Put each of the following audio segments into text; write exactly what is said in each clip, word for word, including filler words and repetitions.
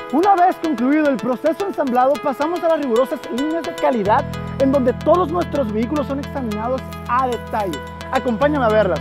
Una vez concluido el proceso ensamblado, pasamos a las rigurosas líneas de calidad en donde todos nuestros vehículos son examinados a detalle. Acompáñame a verlas.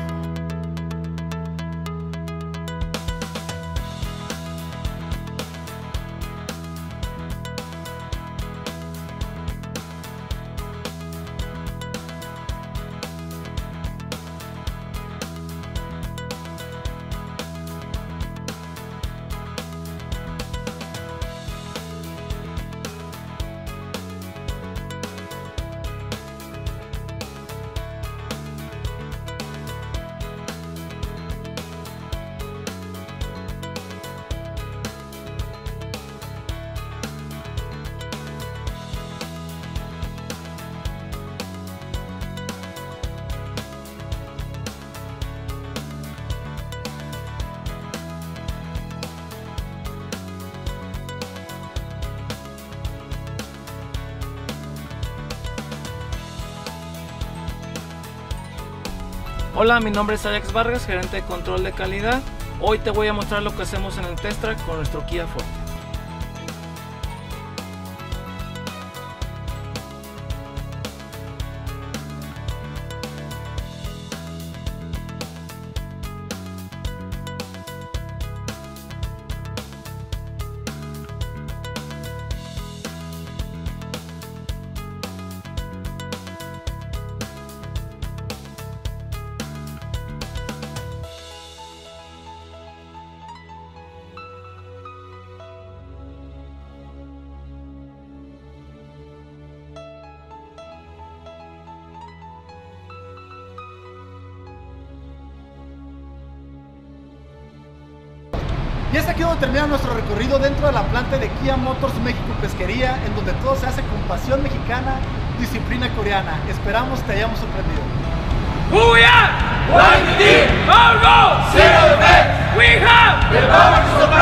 Hola, mi nombre es Alex Vargas, gerente de control de calidad. Hoy te voy a mostrar lo que hacemos en el test track con nuestro Kia Forte. Y es aquí donde termina nuestro recorrido dentro de la planta de Kia Motors México Pesquería, en donde todo se hace con pasión mexicana, disciplina coreana. Esperamos te hayamos sorprendido. Booyah! One team, all go! Zero defense! We have the power to survive!